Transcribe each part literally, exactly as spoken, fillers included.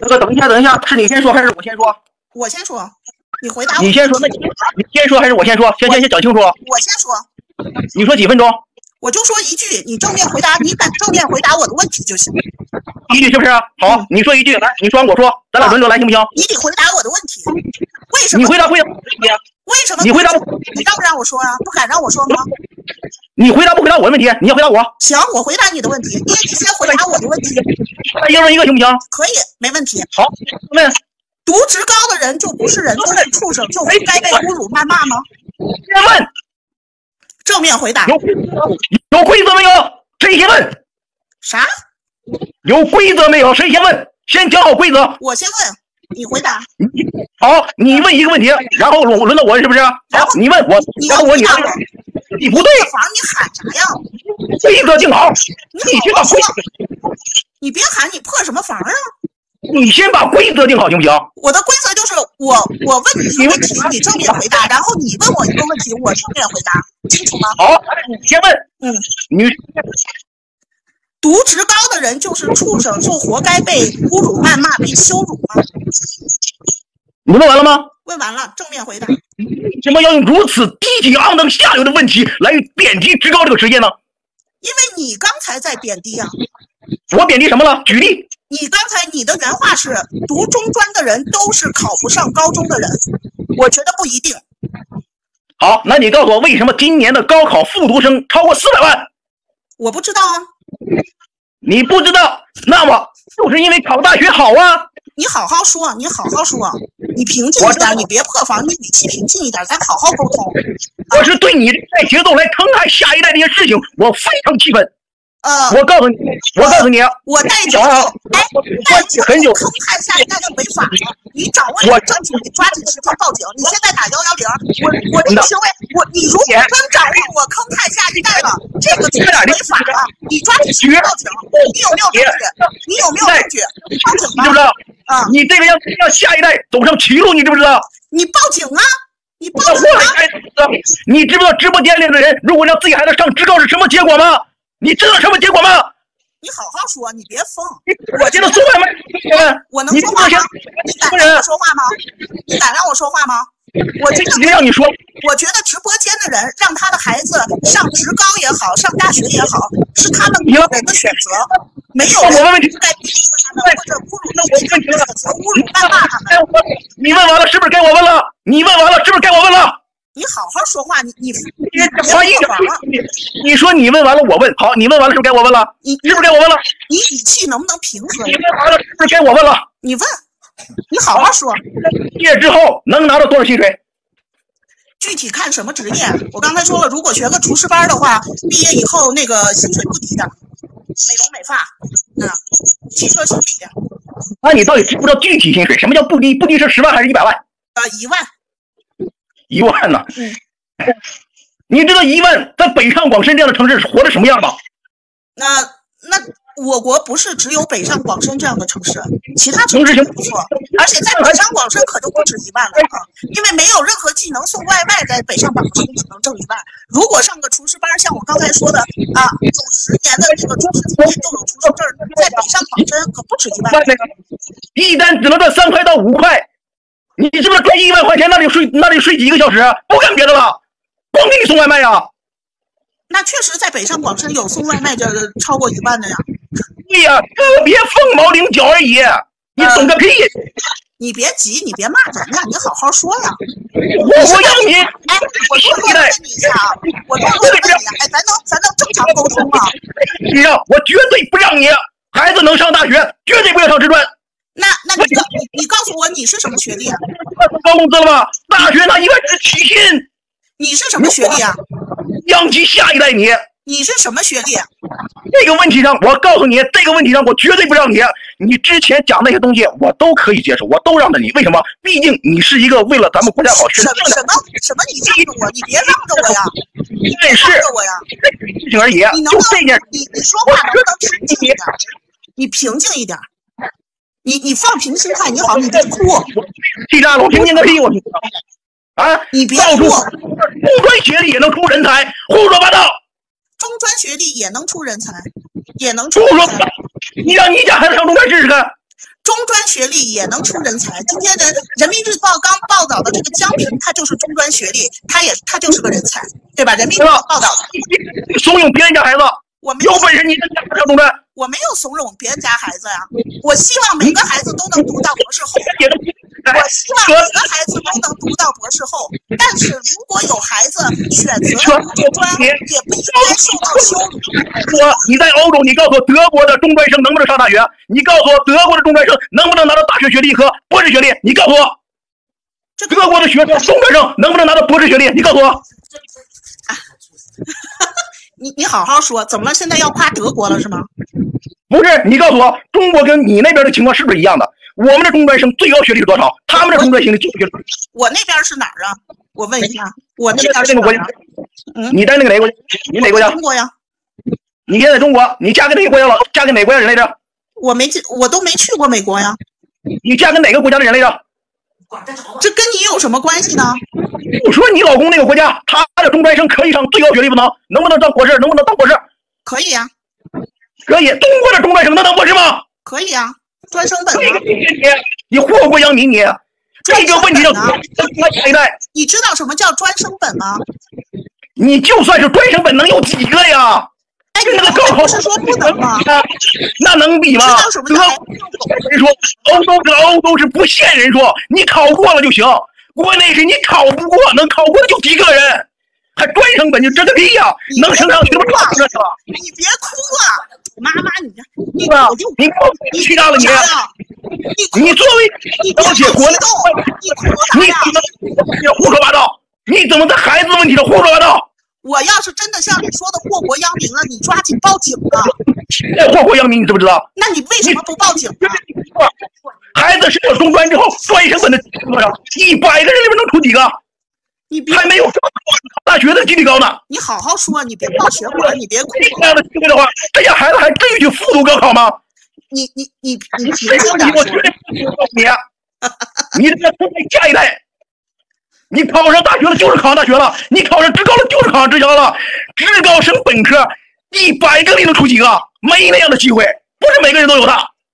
那个，等一下，等一下，是你先说还是我先说？ 我先说，你回答我。 你先说，那你你先说还是我先说？先先先讲清楚。 我先说。 你说几分钟？ 我就说一句，你正面回答，你敢正面回答我的问题就行。 一句是不是？好，嗯、你说一句，来，你说完我说，咱俩轮流来，行不行？ 你得回答我的问题。为什么？ 你回答不了。 为什么？ 你回答不？ 你让不让我说啊？不敢让我说吗？ 你回答不回答我的问题？你要回答我。 行，我回答你的问题，你你先回答我的问题。 一人一个行不行？ 可以，没问题。 好，问。 读职高的人就不是人，就是畜生，就该被侮辱谩骂吗？ 先问。 正面回答。 有有规则没有？谁先问？ 啥？ 有规则没有？谁先问？先讲好规则。 我先问，你回答。 好，你问一个问题，然后轮轮到我，是不是？好，你问我，然后我你你不对。 房你喊啥呀？ 规则定好。 你先把规则。 你别喊，你破什么防啊？ 你先把规则定好行不行？ 我的规则就是我我问你一个问题，你正面回答，然后你问我一个问题，我正面回答，清楚吗？ 好，你先问。 嗯， 你读职高的人就是畜生，就活该被侮辱、谩骂、被羞辱吗？ 你问完了吗？ 问完了，正面回答。 为什么要用如此低级、肮脏、下流的问题来贬低职高这个职业呢？ 因为你刚才在贬低啊。 我贬低什么了？举例。 你刚才你的原话是读中专的人都是考不上高中的人，我觉得不一定。 好，那你告诉我，为什么今年的高考复读生超过四百万？ 我不知道啊。 你不知道，那么就是因为考大学好啊。 你好好说，你好好说，你平静一点，你别破防，你语气平静一点，咱好好沟通。 我是对你带节奏来疼爱下一代这些事情，我非常气愤。呃，我告诉你，我告诉你， 我带节奏，哎，带节奏很久，坑害下一代就违法了。你掌握了证据，你抓紧时间报警。你现在打幺幺零，我我这个行为，我你如果真掌握我坑害下一代了，这个就是违法了。你抓紧时间报警。你有没有证据？你有没有证据？报警吧。 知不知道？ 啊， 你这个要让下一代走上歧路，你知不知道？ 你报警啊！你报警啊！ 你知不知道直播间里的人，如果让自己孩子上职高是什么结果吗？你知道什么结果吗？ 你好好说，你别疯。 我现在送外卖， 我能说话吗？你敢让我说话吗？你敢让我说话吗？我觉得让你说， 我觉得直播间的人让他的孩子上职高也好，上大学也好，是他们个人的选择，没有人该逼迫他们或者侮辱他们，谴责、侮辱、谩骂他们。 你问完了是不是该我问了？你问完了是不是该我问了？ 你好好说话，你你你讲话一点，你你说你问完了我问，好，你问完了是不是该我问了？ 你是不是该我问了？ 你语气能不能平和？ 你问完了是不是该我问了？ 你问，你好好说。 毕业之后能拿到多少薪水？ 具体看什么职业？我刚才说了，如果学个厨师班的话，毕业以后那个薪水不低的，美容美发，嗯，汽车修理。 那你到底知不知道具体薪水？什么叫不低？不低是十万还是一百万？ 呃，一万。 一万呢？ 嗯， 你知道一万在北上广深这样的城市活得什么样吗？ 那那我国不是只有北上广深这样的城市，其他城市也不错，而且在北上广深可就不止一万了啊！因为没有任何技能送外卖，在北上广深只能挣一万。如果上个厨师班，像我刚才说的啊，有十年的这个厨师经验又有厨师证，在北上广深可不止一万。 一单只能赚三块到五块。你是不是赚一万块钱？那里睡那里睡几个小时？不干别的了，光给你送外卖呀？ 那确实，在北上广深有送外卖的超过一万的呀。 对呀，个别凤毛麟角而已。你懂个屁！ 你别急，你别骂人呀，你好好说呀。 我我要你， 哎，我多问你一下啊，我多问你，哎，咱能咱能正常沟通吗？ 你让我绝对不让你孩子能上大学，绝对不要上职专。 那那你告你你告诉我你是什么学历啊？ 高工资了吧？大学那一万是起薪。 你是什么学历啊？ 养起下一代你。 你是什么学历啊？ 这个问题上，我告诉你，这个问题上我绝对不让你。你之前讲那些东西，我都可以接受，我都让着你。为什么？毕竟你是一个为了咱们国家好事。 什么什么什么？你让着我，你别让着我呀！你别让着我呀！ 事情而已。 你能不能你你说话能不能平静一点？你平静一点。你你放平心态，你好，你别哭。 气炸了，我平静个屁！我啊， 你别哭。中专学历也能出人才，胡说八道。 中专学历也能出人才，也能出人才。你让你家孩子上中专试试看。 中专学历也能出人才。今天的《人民日报》刚报道的这个江平，他就是中专学历，他也他就是个人才，对吧？《人民日报》报道的。 怂恿别人家孩子， 我没有有本事你上中专。 我没有怂恿别人家孩子呀，我希望每个孩子都能读到博士后。我希望每个孩子都能读到博士后，但是如果有孩子选择了中专，也不应该受到羞辱。 说你在欧洲，你告诉我德国的中专生能不能上大学？你告诉我德国的中专生能不能拿到大学学历和博士学历？你告诉我，德国的学生中专生能不能拿到博士学历？你告诉我。 你你好好说，怎么了？现在要夸德国了是吗？ 不是，你告诉我，中国跟你那边的情况是不是一样的？我们的中专生最高学历是多少？他们的中专生的最高学历？ 我那边是哪儿啊？我问一下，我那边是哪儿啊？ 嗯，你在那个哪个国家？你哪个国家？ 中国呀。 你现在中国，你嫁给哪个国家了？嫁给哪个国家人来着？ 我没我都没去过美国呀。 你嫁给哪个国家的人来着？ 这跟你有什么关系呢？ 我说你老公那个国家，他的中专生可以上最高学历不能？能不能当博士？能不能当博士？ 可以呀、啊， 可以。中国的中专生能当博士吗？ 可以呀、啊，专升本、啊。 你祸国殃民，你这个问题上，下一代。 你知道什么叫专升本吗？ 你就算是专升本，能有几个呀？ 哎，那个高考是说不能吗？ 那能比吗？ 知道什么叫？ 人说欧洲跟欧洲是不限人数，你考过了就行。国内是你考不过，能考过的就几个人，还专升本就这个屁呀、啊！能升上去不上这是吧？ 你别哭啊，妈妈，你你你你去哪了你？你你作为了解国内， 你哭你怎么胡说八道？你怎么在孩子问题上胡说八道？ 我要是真的像你说的祸国殃民了，你抓紧报警啊！ 这祸国殃民你知不知道？ 那你为什么不报警呢？ 孩子上了中专之后，专升本的多少？一百个人里面能出几个？ 你别还没有大学的几率高呢。 你好好说，你别报血管，你别哭。 这样的机会的话，这些孩子还至于去复读高考吗？ 你你你你平静点。我绝对不告诉你，你这个下一代。你考上大学了就是考上大学了，你考上职高了就是考上职高了。职高升本科，一百个里能出几个？没那样的机会，不是每个人都有的。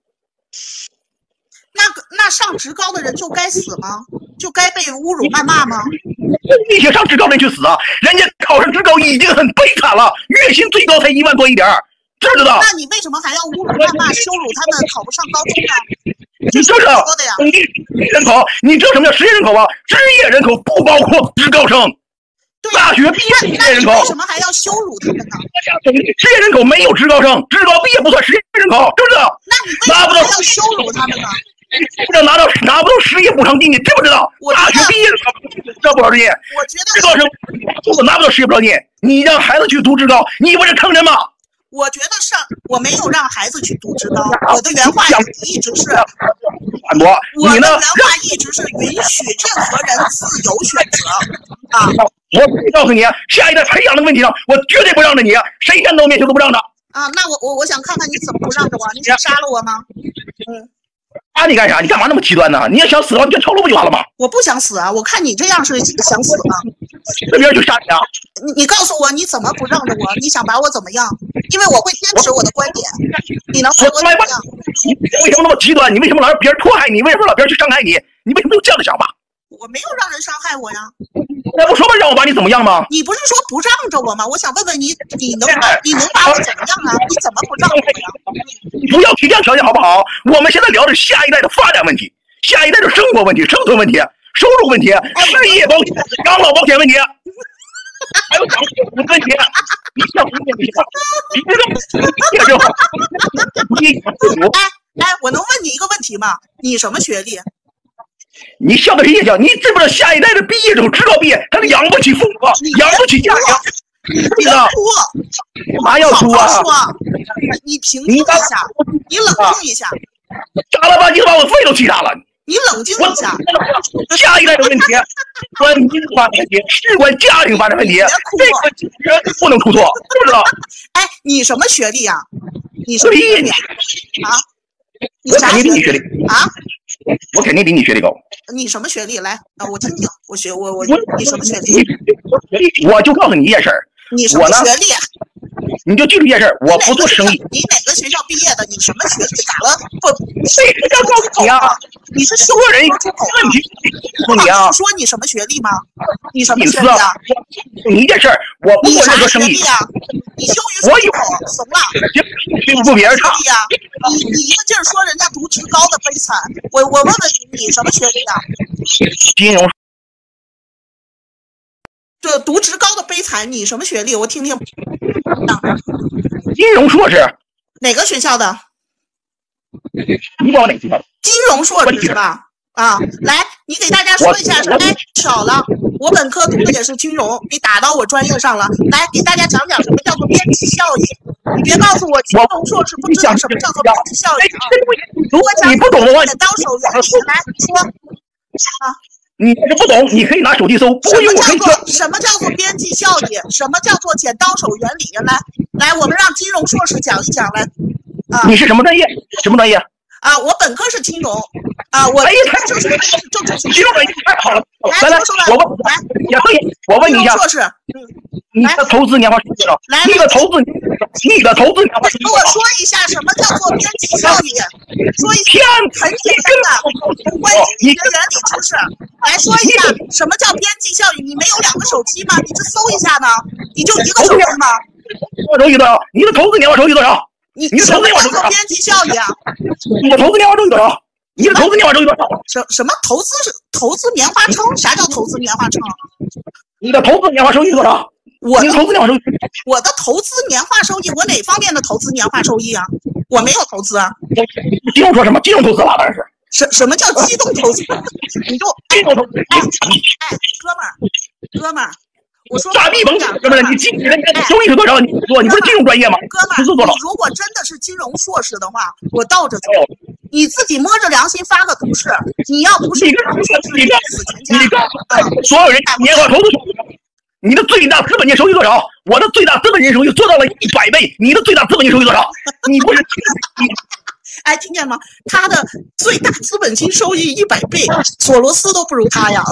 那那上职高的人就该死吗？就该被侮辱谩骂吗？ 那些上职高的人去死啊！人家考上职高已经很悲惨了，月薪最高才一万多一点，知不知道？ 那你为什么还要侮辱谩骂、羞辱他们考不上高中呢？ 你知道统计人口，你知道什么叫失业人口吗？失业人口不包括职高生，大学毕业失业人口。 为什么还要羞辱他们呢？ 失业人口没有职高生，职高毕业不算失业人口，知不知道？ 那你为什么还要羞辱他们呢？ 你不知道拿到拿不到失业补偿金，你知不知道？大学毕业知道补偿金？ 我觉得职高生如果拿不到失业补偿金，你让孩子去读职高，你不是坑人吗？ 我觉得上我没有让孩子去读职高，我的原话一直是反驳。 我的原话一直是允许任何人自由选择啊！ 我告诉你，下一代培养的问题上，我绝对不让着你，谁站到面前都不让着。 啊，那我我我想看看你怎么不让着我？你想杀了我吗？嗯。 杀你干啥？你干嘛那么极端呢？你要想死的话，你就跳楼不就完了吗？ 我不想死啊！我看你这样是想死吗？ 这边就杀你啊！ 你你告诉我你怎么不让着我？你想把我怎么样？因为我会坚持我的观点。你能把我怎么样？ 你为什么那么极端？你为什么老让别人迫害你？为什么老别人去伤害你？你为什么有这样的想法？ 我没有让人伤害我呀。 那不说吧，让我把你怎么样吗？ 你不是说不让着我吗？我想问问你，你能你能把我怎么样啊？你怎么不让着我呀？ 不要提这样条件好不好？我们现在聊的是下一代的发展问题，下一代的生活问题、生存问题、收入问题、失业保险、养老保险问题，还有养父母问题。你想什么问题？你这个这就好。 哎哎，我能问你一个问题吗？你什么学历？ 你笑的是夜笑，你知不知道下一代的毕业之后，职高毕业，他养不起父母，养不起家庭。 别哭， 干嘛要哭啊？ 好好说，你平静一下，你冷静一下。 傻了吧唧的把我肺都气炸了。 你冷静一下。 下一代的问题，关民族发展问题，事关家庭发展问题，这个解决不能出错，知不知道？ 哎，你什么学历啊？你什么学历啊？你啥学历？学历啊？ 我肯定比你学历高。 你什么学历？来啊，我听听。我学我我你什么学历？ 我就告诉你一件事儿。 你什么学历？ 你就记住一件事，我不做生意。 你哪个学校毕业的？你什么学历？咋了？不， 这个叫告诉你啊！ 你是说人问题， 不你啊？说你什么学历吗？你什么学历啊？ 你一件事儿，我不做任何生意啊。你羞于出口，怂了。 不不比人差呀！你你一个劲儿说人家读职高的悲惨，我我问问你，你什么学历啊？ 金融。 这读职高的悲惨，你什么学历？我听听。 金融硕士。 哪个学校的？ 你管我哪个学校的？ 金融硕士是吧？啊，来，你给大家说一下，哎，少了，我本科读的也是金融，你打到我专业上了。来，给大家讲讲什么叫做边际效应。你别告诉我金融硕士不知道什么叫做边际效应啊！如果讲你不懂的话， 剪刀手原理，来说啊。 你要是不懂，你可以拿手机搜。不用我可以教。 什么叫做边际效应？什么叫做剪刀手原理？来来，我们让金融硕士讲一讲来。啊， 你是什么专业？什么专业？ 啊，我本科是金融。啊，我哎呀，太正学是政治学。 金融专业太好了。 来来来，我问， 来， 也可以。我问你一下， 硕士，嗯， 你的投资年化收益多少？ 来， 你的投资，你的投资年化收益多少？跟我说一下什么叫做边际效应？说一下， 很简单的关于你的原理知识。来说一下什么叫边际效应？你没有两个手机吗？你这搜一下呢？你就一个手机吗？ 年化收益多少？你的投资年化收益多少？ 你你的投资年化收益多少？ 边际效应啊？ 你的投资年化收益多少？你的投资年化收益多少？ 什什么投资是投资棉花称？啥叫投资棉花称？ 你的投资年化收益多少？ 我你的投资年化收益， 我的投资年化收益，我哪方面的投资年化收益啊？我没有投资啊。 金融说什么？金融投资了，当然是。 什什么叫机动投资？你就金融投资。 哎哎，哥们儿，哥们儿，我说傻逼甭讲，哥们儿，你金你的收益是多少？你说你不是金融专业吗？ 哥们儿，你如果真的是金融硕士的话，我倒着走。你自己摸着良心发个图示，你要不是你个你个死全家， 你个所有人年化投资，你的最大资本金收益多少？我的最大资本金收益做到了一百倍，你的最大资本金收益多少？你不是你。 哎，听见吗？他的最大资本金收益一百倍，索罗斯都不如他呀。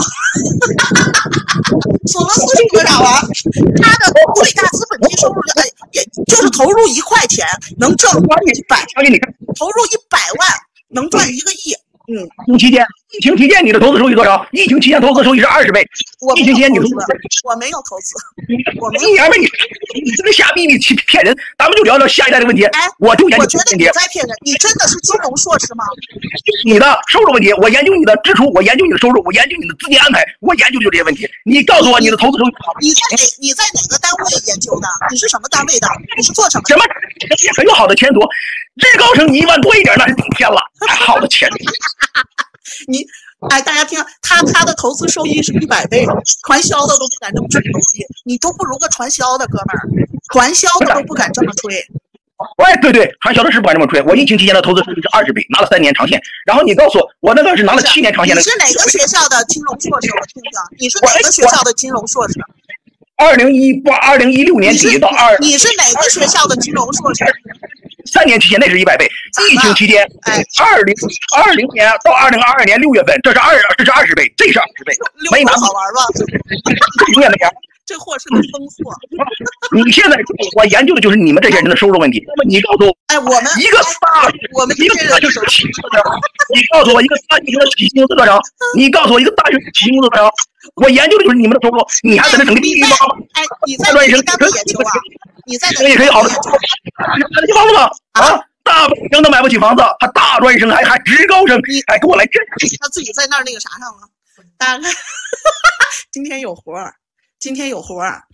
索罗斯是多少啊？他的最大资本金收入，哎，也就是投入一块钱能挣一百，投入一百万能赚一个亿。嗯， 疫情期间，疫情期间你的投资收益多少？疫情期间投资收益是二十倍。疫情期间你投资， 我没有投资，我没有。你你你这个瞎逼逼欺骗人！咱们就聊聊下一代的问题。 哎， 我就研究我觉得你在骗人。你真的是金融硕士吗？ 你的收入问题，我研究你的支出，我研究你的收入，我研究你的资金安排，我研究就这些问题。你告诉我你的投资收益。 你在哪？你在哪个单位研究的？你是什么单位的？你是做什么？ 什么？也很有好的前途。职高生你一万多一点，那是顶天了。好的前途。 你哎，大家听，他他的投资收益是一百倍，传销的都不敢这么吹，你都不如个传销的哥们儿，传销的都不敢这么吹。 哎，对对，传销的是不敢这么吹。我疫情期间的投资收益是二十倍，拿了三年长线。然后你告诉我，我那个是拿了七年长线的。 你是哪个学校的金融硕士？我听听，你是哪个学校的金融硕士？ 二零一八、二零一六年底到二。 你是哪个学校的金融硕士？ 三年期间那是一百倍，疫情期间，哎，二零二零年到二零二二年六月份，这是二这是二十倍，这是二十倍，没拿好玩吧？ 永远没钱。 这货是个疯货。 你现在我研究的就是你们这些人的收入问题。那么你告诉我， 哎，我们一个大我们一个大学起薪多少？你告诉我一个大学生的起薪工资多少？你告诉我一个大学起薪工资多少？我研究的就是你们的收入，你还在那整个地狱吗？ 哎，你在哪个单位研究啊？你在哪个？ 也可以好的，买得起房子吗？啊，大本生都买不起房子，还大专生，还还职高生，还给我来这？ 他自己在那儿那个啥上了。大家看，今天有活儿，今天有活儿。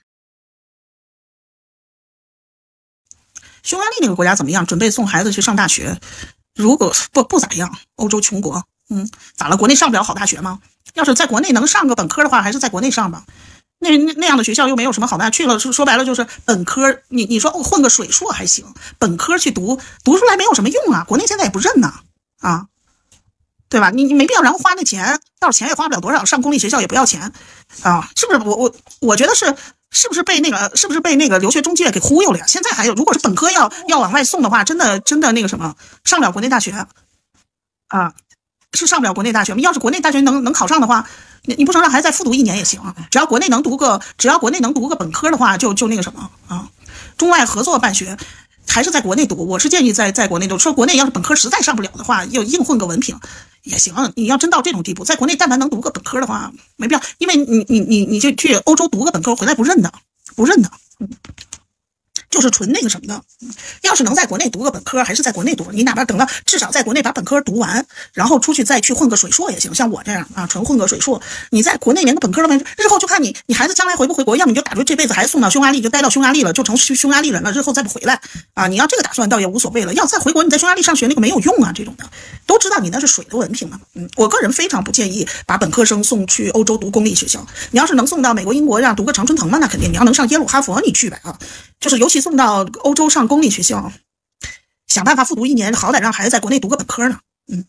匈牙利那个国家怎么样？准备送孩子去上大学，如果不不咋样，欧洲穷国，嗯，咋了？国内上不了好大学吗？要是在国内能上个本科的话，还是在国内上吧。那那那样的学校又没有什么好大，去了说说白了就是本科，你你说混个水硕还行，本科去读读出来没有什么用啊，国内现在也不认呐，啊，对吧？你你没必要，然后花那钱，到时候钱也花不了多少，上公立学校也不要钱，啊，是不是？我我我觉得是。是不是被那个是不是被那个留学中介给忽悠了呀？现在还有，如果是本科要要往外送的话，真的真的那个什么，上不了国内大学啊，是上不了国内大学吗？要是国内大学能能考上的话，你你不承认还再复读一年也行，只要国内能读个只要国内能读个本科的话，就就那个什么啊， 中外合作办学。还是在国内读，我是建议在在国内读。说国内要是本科实在上不了的话，又硬混个文凭也行。你要真到这种地步，在国内但凡能读个本科的话，没必要，因为你你你你就去欧洲读个本科回来不认的，不认的。嗯，就是纯那个什么的。要是能在国内读个本科，还是在国内读，你哪怕等到至少在国内把本科读完，然后出去再去混个水硕也行。像我这样啊，纯混个水硕，你在国内连个本科都没，日后就看你你孩子将来回不回国，要么你就打算这辈子孩子送到匈牙利，就待到匈牙利了，就成匈牙利人了，日后再不回来啊。你要这个打算倒也无所谓了。要再回国，你在匈牙利上学那个没有用啊，这种的都知道你那是水的文凭嘛。嗯，我个人非常不建议把本科生送去欧洲读公立学校。你要是能送到美国、英国这样读个常春藤嘛，那肯定。你要能上耶鲁、哈佛，你去呗啊。就是尤其送到欧洲上公立学校，想办法复读一年，好歹让孩子在国内读个本科呢。嗯，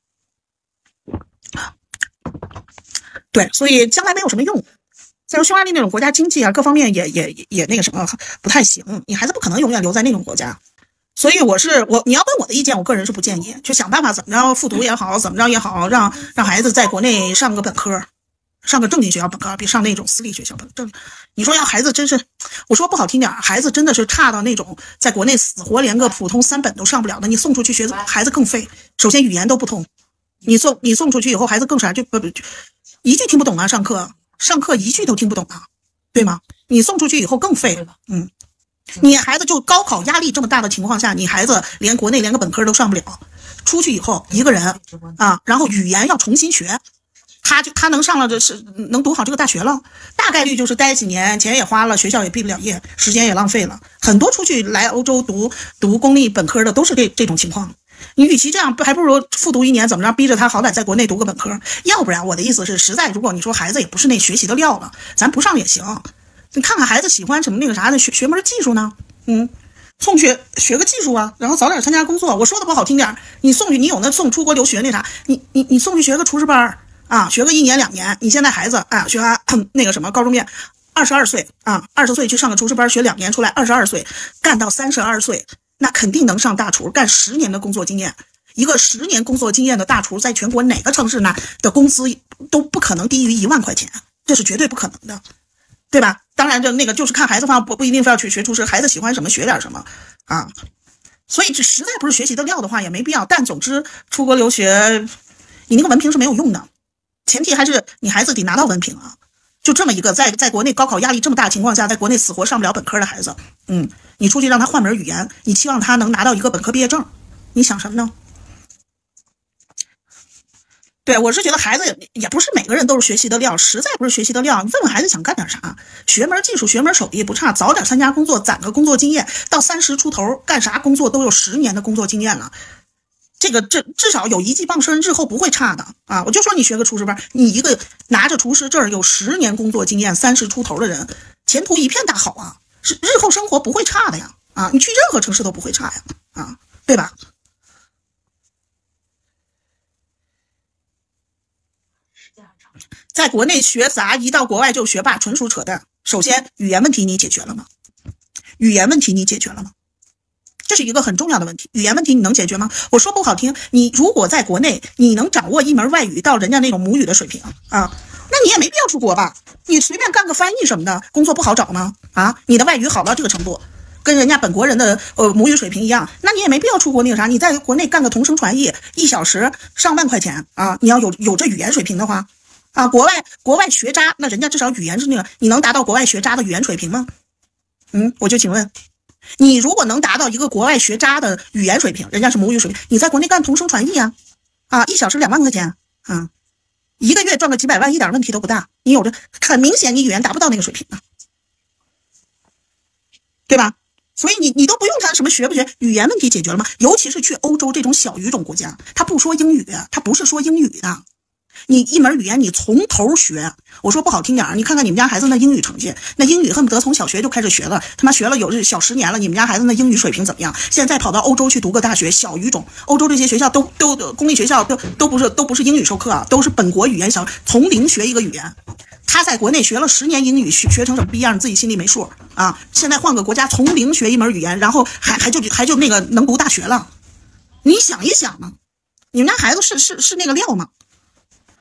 对，所以将来没有什么用。再说匈牙利那种国家经济啊，各方面也也也那个什么不太行，你孩子不可能永远留在那种国家。所以我是我，你要问我的意见，我个人是不建议，就想办法怎么着复读也好，怎么着也好，让让孩子在国内上个本科。上个正经学校本科，比上那种私立学校本正。你说要孩子真是，我说不好听点，孩子真的是差到那种在国内死活连个普通三本都上不了的，你送出去学孩子更废。首先语言都不通，你送你送出去以后孩子更啥就不不一句听不懂啊，上课上课一句都听不懂啊，对吗？你送出去以后更废。嗯，你孩子就高考压力这么大的情况下，你孩子连国内连个本科都上不了，出去以后一个人啊，然后语言要重新学。他就他能上了这是能读好这个大学了，大概率就是待几年，钱也花了，学校也毕不了业，时间也浪费了。很多出去来欧洲读读公立本科的都是这这种情况。你与其这样，还不如复读一年，怎么着逼着他好歹在国内读个本科。要不然我的意思是，实在如果你说孩子也不是那学习的料了，咱不上也行。你看看孩子喜欢什么那个啥的，学学门技术呢？嗯，送学学个技术啊，然后早点参加工作。我说的不好听点，你送去你有那送出国留学那啥，你你你送去学个厨师班。啊，学个一年两年，你现在孩子啊，学完那个什么高中毕业，二十二岁啊，二十岁去上个厨师班，学两年出来，二十二岁干到三十二岁，那肯定能上大厨，干十年的工作经验。一个十年工作经验的大厨，在全国哪个城市呢的工资都不可能低于一万块钱，这是绝对不可能的，对吧？当然，这那个就是看孩子方不不一定非要去学厨师，孩子喜欢什么学点什么啊。所以这实在不是学习的料的话，也没必要。但总之，出国留学，你那个文凭是没有用的。前提还是你孩子得拿到文凭啊，就这么一个在在国内高考压力这么大的情况下，在国内死活上不了本科的孩子，嗯，你出去让他换门语言，你期望他能拿到一个本科毕业证，你想什么呢？对，我是觉得孩子也不是每个人都是学习的料，实在不是学习的料，你问问孩子想干点啥，学门技术，学门手艺不差，早点参加工作，攒个工作经验，到三十出头干啥工作都有十年的工作经验了。这个这至少有一技傍身，日后不会差的啊！我就说你学个厨师班，你一个拿着厨师证有十年工作经验、三十出头的人，前途一片大好啊！是日后生活不会差的呀！啊，你去任何城市都不会差呀！啊，对吧？在国内学杂，一到国外就学霸，纯属扯淡。首先，语言问题你解决了吗？语言问题你解决了吗？这是一个很重要的问题，语言问题你能解决吗？我说不好听，你如果在国内你能掌握一门外语到人家那种母语的水平啊，那你也没必要出国吧？你随便干个翻译什么的，工作不好找吗？啊，你的外语好到这个程度，跟人家本国人的呃母语水平一样，那你也没必要出国那个啥，你在国内干个同声传译，一小时上万块钱啊！你要有有这语言水平的话啊，国外国外学渣，那人家至少语言是那个，你能达到国外学渣的语言水平吗？嗯，我就请问。你如果能达到一个国外学渣的语言水平，人家是母语水平，你在国内干同声传译啊，啊，一小时两万块钱啊，一个月赚个几百万，一点问题都不大。你有着很明显，你语言达不到那个水平啊，对吧？所以你你都不用谈什么学不学，语言问题解决了吗？尤其是去欧洲这种小语种国家，他不说英语，他不是说英语的。你一门语言你从头学，我说不好听点，你看看你们家孩子那英语成绩，那英语恨不得从小学就开始学了，他妈学了有小十年了，你们家孩子那英语水平怎么样？现在跑到欧洲去读个大学，小语种，欧洲这些学校都都公立学校都都不是都不是英语授课啊，都是本国语言小，从零学一个语言。他在国内学了十年英语，学学成什么逼样，你自己心里没数啊！现在换个国家，从零学一门语言，然后还还就还就那个能读大学了，你想一想嘛，你们家孩子是是是那个料吗？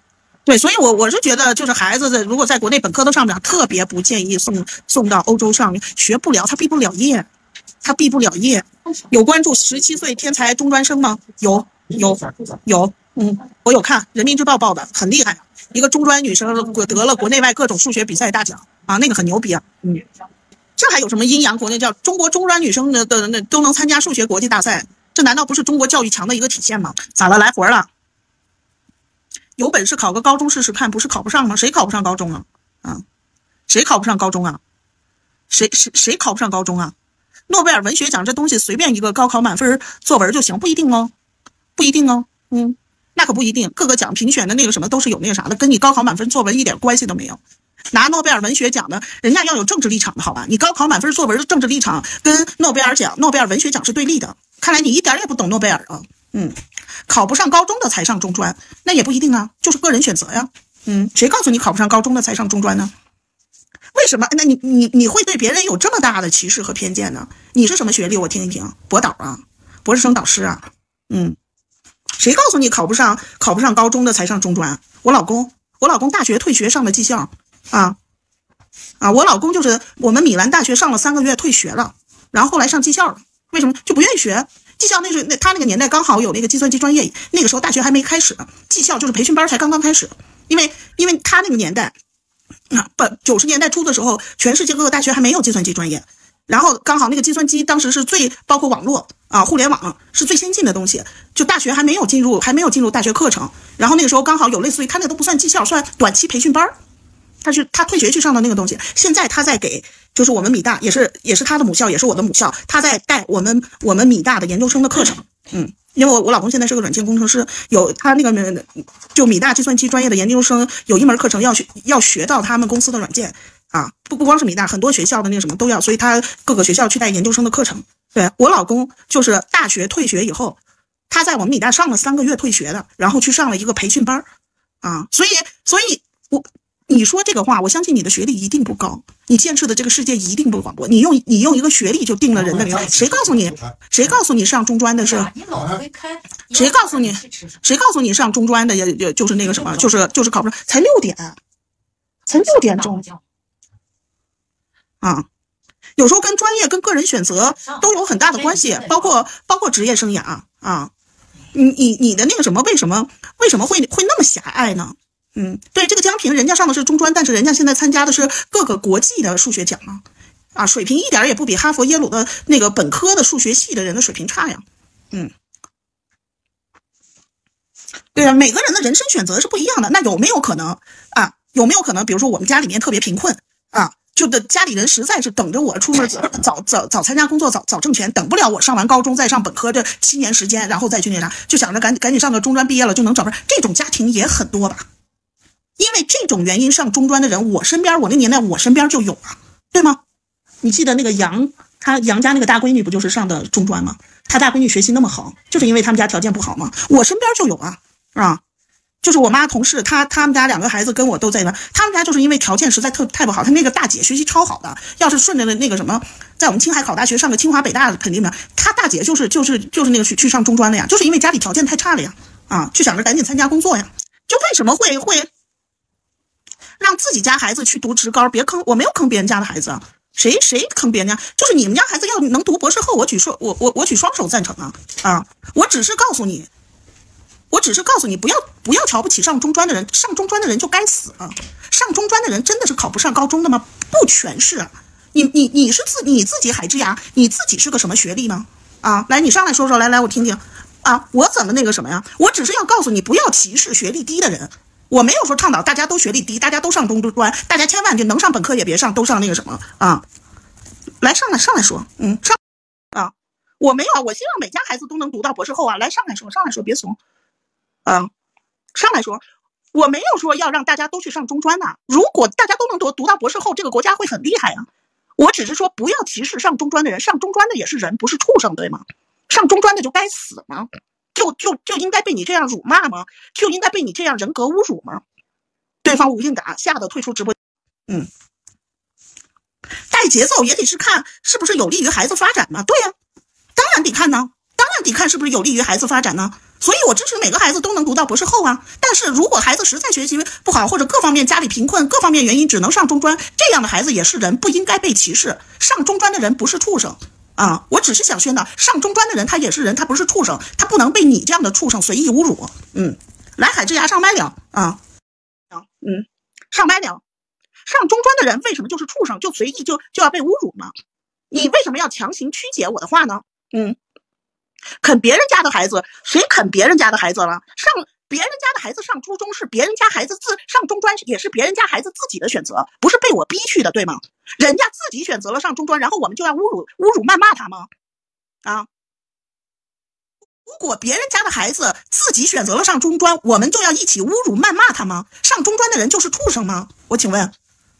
对，所以我我是觉得，就是孩子的如果在国内本科都上不了，特别不建议送送到欧洲上，学不了，他毕不了业，他毕不了业。有关注十七岁天才中专生吗？有有有，嗯，我有看人民日报报的，很厉害，一个中专女生得了国内外各种数学比赛大奖啊，那个很牛逼啊，嗯，这还有什么阴阳国内叫中国中专女生的的那都能参加数学国际大赛，这难道不是中国教育强的一个体现吗？咋了，来活了？有本事考个高中试试看，不是考不上吗？谁考不上高中啊？啊，谁考不上高中啊？谁谁谁考不上高中啊？诺贝尔文学奖这东西随便一个高考满分作文就行，不一定哦，不一定哦，嗯，那可不一定，各个奖评选的那个什么都是有那个啥的，跟你高考满分作文一点关系都没有。拿诺贝尔文学奖的，人家要有政治立场的好吧？你高考满分作文的政治立场跟诺贝尔奖、诺贝尔文学奖是对立的，看来你一点也不懂诺贝尔啊，嗯。考不上高中的才上中专，那也不一定啊，就是个人选择呀。嗯，谁告诉你考不上高中的才上中专呢？为什么？那你你你会对别人有这么大的歧视和偏见呢？你是什么学历？我听一听，博导啊，博士生导师啊。嗯，谁告诉你考不上考不上高中的才上中专？我老公，我老公大学退学上了技校啊啊，我老公就是我们米兰大学上了三个月退学了，然后后来上技校了，为什么？就不愿意学。技校那是那他那个年代刚好有那个计算机专业，那个时候大学还没开始，技校就是培训班才刚刚开始，因为因为他那个年代啊，不九十年代初的时候，全世界各个大学还没有计算机专业，然后刚好那个计算机当时是最包括网络啊，互联网是最先进的东西，就大学还没有进入还没有进入大学课程，然后那个时候刚好有类似于他那都不算技校，算短期培训班。他是他退学去上的那个东西，现在他在给，就是我们米大也是也是他的母校，也是我的母校，他在带我们我们米大的研究生的课程。嗯，因为我我老公现在是个软件工程师，有他那个就米大计算机专业的研究生有一门课程要学要学到他们公司的软件啊，不不光是米大，很多学校的那个什么都要，所以他各个学校去带研究生的课程。对，我老公就是大学退学以后，他在我们米大上了三个月退学的，然后去上了一个培训班啊，所以所以我。你说这个话，我相信你的学历一定不高，你见识的这个世界一定不广博。你用你用一个学历就定了人的名，谁告诉你？谁告诉你上中专的是？谁告诉你？谁告诉你上中专的也也就是那个什么，就是就是考不上，才六点，才六点钟啊！有时候跟专业、跟个人选择都有很大的关系，包括包括职业生涯啊。你你你的那个什么，为什么为什么会会那么狭隘呢？嗯，对，这个江平人家上的是中专，但是人家现在参加的是各个国际的数学奖啊，啊，水平一点也不比哈佛耶鲁的那个本科的数学系的人的水平差呀。嗯，对啊，每个人的人生选择是不一样的。那有没有可能啊？有没有可能，比如说我们家里面特别贫困啊，就的家里人实在是等着我出门早早早早参加工作，早早挣钱，等不了我上完高中再上本科这七年时间，然后再去那啥，就想着赶紧赶紧上个中专毕业了就能找份，这种家庭也很多吧？因为这种原因上中专的人，我身边我那年代我身边就有啊，对吗？你记得那个杨，他杨家那个大闺女不就是上的中专吗？他大闺女学习那么好，就是因为他们家条件不好吗？我身边就有啊，啊，就是我妈同事，她他们家两个孩子跟我都在那，他们家就是因为条件实在特太不好，他那个大姐学习超好的，要是顺着的那个什么，在我们青海考大学上个清华北大肯定的，她大姐就是就是就是那个去去上中专的呀，就是因为家里条件太差了呀，啊，就想着赶紧参加工作呀，就为什么会会。让自己家孩子去读职高，别坑，我没有坑别人家的孩子啊，谁谁坑别人家？就是你们家孩子要能读博士后，我举双我我我举双手赞成啊啊！我只是告诉你，我只是告诉你，不要不要瞧不起上中专的人，上中专的人就该死啊！上中专的人真的是考不上高中的吗？不全是啊，你你你是自你自己海之牙，你自己是个什么学历吗？啊，来你上来说说，来来我听听啊，我怎么那个什么呀？我只是要告诉你，不要歧视学历低的人。我没有说倡导大家都学历低，大家都上中专，大家千万就能上本科也别上，都上那个什么啊！来上来上来说，嗯，上啊！我没有啊，我希望每家孩子都能读到博士后啊！来上来说，上来说，别怂啊！上来说，我没有说要让大家都去上中专呐、啊。如果大家都能读读到博士后，这个国家会很厉害啊！我只是说不要歧视上中专的人，上中专的也是人，不是畜生，对吗？上中专的就该死吗？就就就应该被你这样辱骂吗？就应该被你这样人格侮辱吗？对方无应答，吓得退出直播。嗯，带节奏也得是看是不是有利于孩子发展嘛？对呀、啊，当然得看呢，当然得看是不是有利于孩子发展呢。 所以我支持每个孩子都能读到博士后啊。但是如果孩子实在学习不好，或者各方面家里贫困，各方面原因只能上中专，这样的孩子也是人，不应该被歧视。上中专的人不是畜生啊！我只是想宣导，上中专的人他也是人，他不是畜生，他不能被你这样的畜生随意侮辱。嗯，来海之牙上麦了啊，嗯，上麦了。上中专的人为什么就是畜生，就随意就就要被侮辱呢？你为什么要强行曲解我的话呢？嗯，啃别人家的孩子，谁啃别人家的孩子了？上别人家的孩子上初中是别人家孩子自上中专也是别人家孩子自己的选择，不是被我逼去的，对吗？人家自己选择了上中专，然后我们就要侮辱侮辱谩骂他吗？啊？如果别人家的孩子自己选择了上中专，我们就要一起侮辱谩骂他吗？上中专的人就是畜生吗？我请问，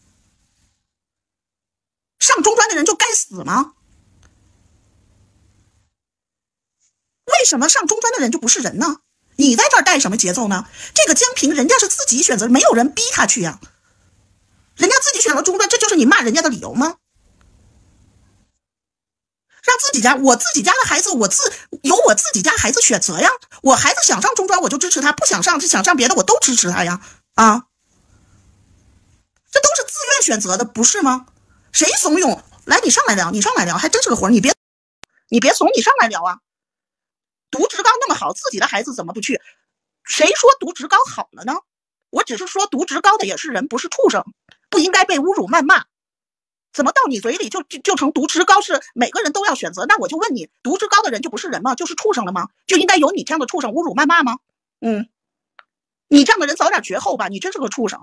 上中专的人就该死吗？为什么上中专的人就不是人呢？你在这儿带什么节奏呢？这个江平人家是自己选择，没有人逼他去呀、啊。人家自己选了中专，这就是你骂人家的理由吗？让自己家我自己家的孩子，我自由我自己家孩子选择呀。我孩子想上中专，我就支持他；不想上，想上别的，我都支持他呀。啊，这都是自愿选择的，不是吗？谁怂恿？来，你上来聊，你上来聊，还真是个活儿。你别，你别怂，你上来聊啊。读职高那么好，自己的孩子怎么不去？谁说读职高好了呢？我只是说读职高的也是人，不是畜生，不应该被侮辱谩骂。怎么到你嘴里就就就成读职高是每个人都要选择？那我就问你，读职高的人就不是人吗？就是畜生了吗？就应该有你这样的畜生侮辱谩骂吗？嗯，你这样的人早点绝后吧，你真是个畜生。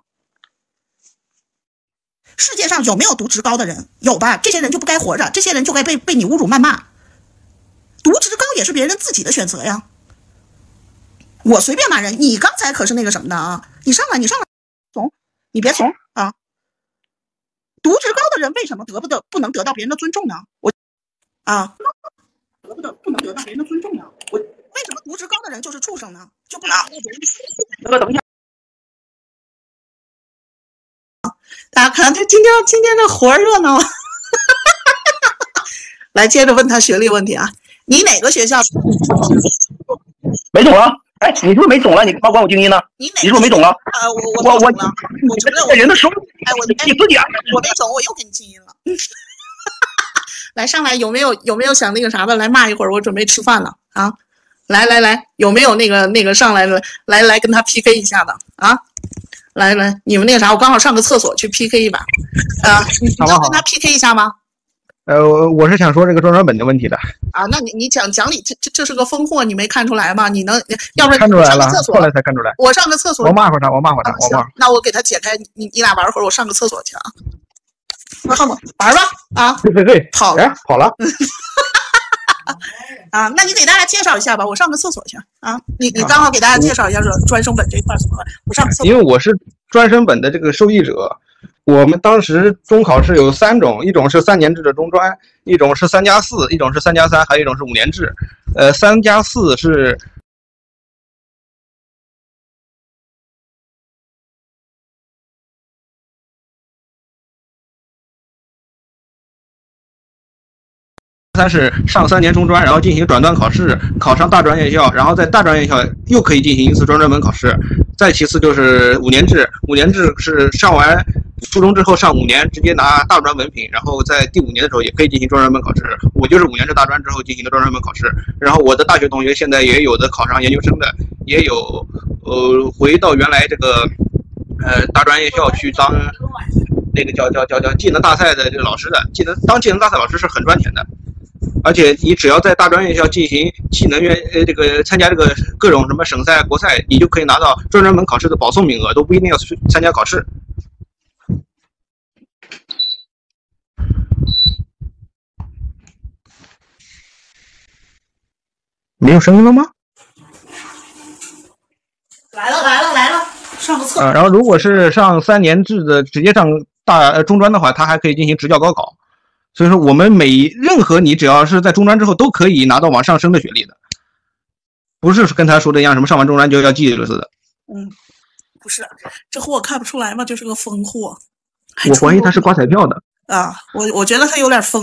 世界上有没有读职高的人？有吧？这些人就不该活着，这些人就该被被你侮辱谩骂。读职高也是别人自己的选择呀。我随便骂人，你刚才可是那个什么的啊！你上来，你上来，怂，你别怂啊！读职高的人为什么得不得不能得到别人的尊重呢？我啊，得不得不能得到别人的尊重呢？我为什么读职高的人就是畜生呢？就不能得到别人的尊重？ 那个等一下， 大家看，他今天今天这活热闹，来接着问他学历问题啊！你哪个学校？ 没懂啊？哎，你是不是没懂了？你帮管我静音呢？ 你你是不是没懂了？ 啊，我我我我我我承认我人的手， 哎我你自己啊！ 我没懂，我又给你静音了。来上来，有没有有没有想那个啥的？来骂一会儿，我准备吃饭了啊！来来来，有没有那个那个上来的？来来跟他 P K 一下的啊！来来，你们那个啥，我刚好上个厕所去 P K 一把啊！你能跟他 P K 一下吗？ 呃，我是想说这个专专本的问题的啊。那你你讲讲理，这这这是个疯货，你没看出来吗？你能，要不然看出来了， 后来才看出来。 我上个厕所， 我骂会儿他，我骂会儿他，我骂。 那我给他解开，你你俩玩会儿，我上个厕所去啊。玩吧，玩吧啊！ 对对对， 跑了跑了。 啊，那你给大家介绍一下吧，我上个厕所去啊。你你刚好给大家介绍一下这专升本这块怎么办？我上个厕所。 因为我是专升本的这个受益者。我们当时中考试有三种，一种是三年制的中专，一种是三加四，一种是三加三，还有一种是五年制。呃，三加四是三是上三年中专，然后进行转段考试，考上大专院校，然后在大专院校又可以进行一次专专本考试。再其次就是五年制，五年制是上完初中之后上五年，直接拿大专文凭，然后在第五年的时候也可以进行专专本考试。我就是五年制大专之后进行的专专本考试。然后我的大学同学现在也有的考上研究生的，也有呃回到原来这个呃大专院校去当那个叫叫叫叫技能大赛的这个老师的。技能当技能大赛老师是很赚钱的。而且你只要在大专院校进行技能院呃这个参加这个各种什么省赛国赛，你就可以拿到专专本考试的保送名额，都不一定要去参加考试。没有声音了吗？ 来了来了来了，上个厕所。 啊，然后如果是上三年制的，直接上大呃中专的话，它还可以进行职教高考。所以说，我们每任何你只要是在中专之后，都可以拿到往上升的学历的，不是跟他说的一样，什么上完中专就要记了似的。 嗯，不是，这货看不出来吗？就是个疯货。 我怀疑他是刮彩票的啊，我我觉得他有点疯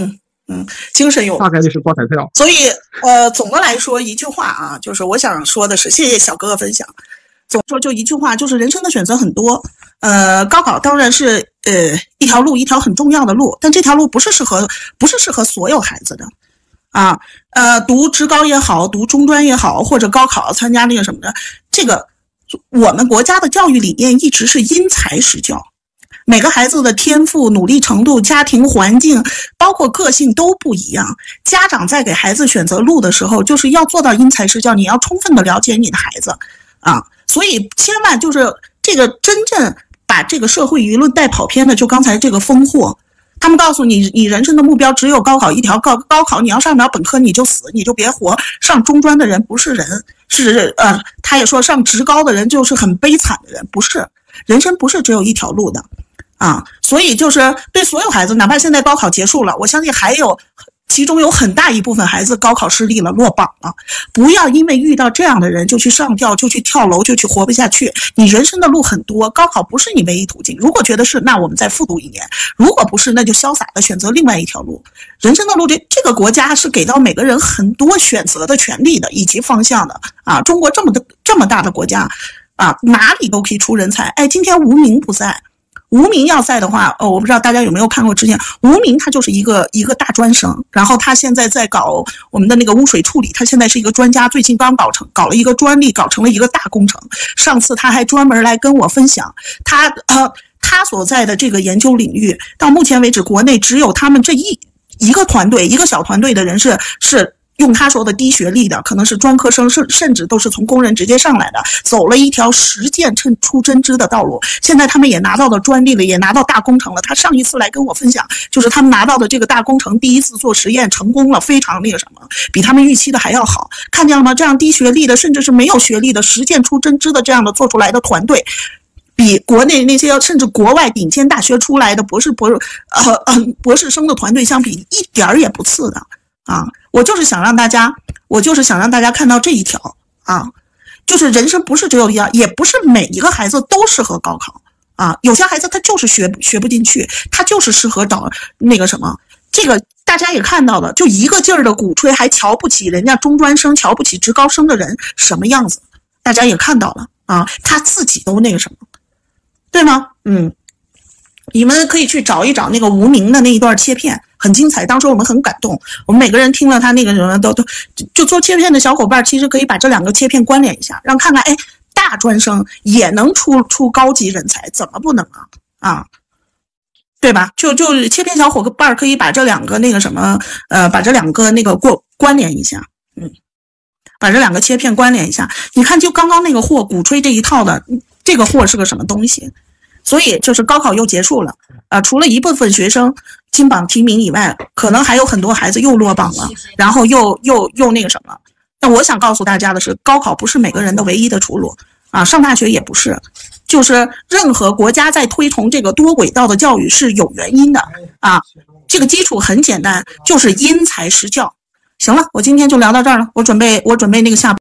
嗯，精神有大概率是包彩票。 所以，呃，总的来说一句话啊，就是我想说的是，谢谢小哥哥分享。总说就一句话，就是人生的选择很多。呃，高考当然是呃一条路，一条很重要的路，但这条路不是适合，不是适合所有孩子的。啊，呃，读职高也好，读中专也好，或者高考参加那个什么的，这个我们国家的教育理念一直是因材施教。每个孩子的天赋、努力程度、家庭环境，包括个性都不一样。家长在给孩子选择路的时候，就是要做到因材施教，你要充分的了解你的孩子啊。所以千万就是这个真正把这个社会舆论带跑偏的，就刚才这个疯货，他们告诉你，你人生的目标只有高考一条，高高考你要上不了本科你就死，你就别活。上中专的人不是人，是呃，他也说上职高的人就是很悲惨的人，不是，人生不是只有一条路的。啊，所以就是对所有孩子，哪怕现在高考结束了，我相信还有其中有很大一部分孩子高考失利了，落榜了。不要因为遇到这样的人就去上吊，就去跳楼，就去活不下去。你人生的路很多，高考不是你唯一途径。如果觉得是，那我们再复读一年；如果不是，那就潇洒的选择另外一条路。人生的路，这这个国家是给到每个人很多选择的权利的，以及方向的啊。中国这么的这么大的国家啊，哪里都可以出人才。哎，今天无名不在。无名要在的话，哦，我不知道大家有没有看过之前无名，他就是一个一个大专生，然后他现在在搞我们的那个污水处理，他现在是一个专家，最近刚搞成搞了一个专利，搞成了一个大工程。上次他还专门来跟我分享，他呃他所在的这个研究领域，到目前为止，国内只有他们这一一个团队，一个小团队的人是是。用他说的低学历的，可能是专科生，甚甚至都是从工人直接上来的，走了一条实践出真知的道路。现在他们也拿到了专利了，也拿到大工程了。他上一次来跟我分享，就是他们拿到的这个大工程，第一次做实验成功了，非常那个什么，比他们预期的还要好。看见了吗？这样低学历的，甚至是没有学历的，实践出真知的这样的做出来的团队，比国内那些甚至国外顶尖大学出来的博士博呃呃博士生的团队相比，一点儿也不次的。啊，我就是想让大家，我就是想让大家看到这一条啊，就是人生不是只有一样，也不是每一个孩子都适合高考啊。有些孩子他就是学学不进去，他就是适合找那个什么。这个大家也看到了，就一个劲儿的鼓吹，还瞧不起人家中专生，瞧不起职高生的人什么样子，大家也看到了啊，他自己都那个什么，对吗？嗯。你们可以去找一找那个无名的那一段切片，很精彩。当时我们很感动，我们每个人听了他那个什么都都就做切片的小伙伴，其实可以把这两个切片关联一下，让看看，哎，大专生也能出出高级人才，怎么不能啊？啊，对吧？就就切片小伙伴可以把这两个那个什么，呃，把这两个那个过关联一下，嗯，把这两个切片关联一下。你看，就刚刚那个货鼓吹这一套的，这个货是个什么东西？所以就是高考又结束了啊、呃，除了一部分学生金榜题名以外，可能还有很多孩子又落榜了，然后又又又那个什么。那我想告诉大家的是，高考不是每个人的唯一的出路啊，上大学也不是。就是任何国家在推崇这个多轨道的教育是有原因的啊，这个基础很简单，就是因材施教。行了，我今天就聊到这儿了，我准备我准备那个下。